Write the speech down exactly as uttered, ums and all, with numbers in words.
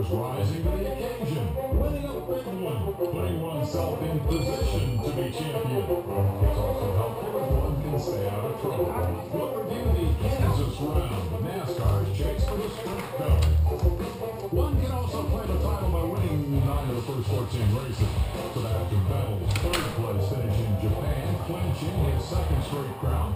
drivers rising to the occasion, winning a big one, putting oneself in position to be champion. It's also helpful if one can stay out of trouble. We'll review the Kansas round, NASCAR's chase for the sprint car. One can also claim a title by winning nine of the first fourteen races. Sebastian Vettel's third place finish in Japan, clinching his second straight crown.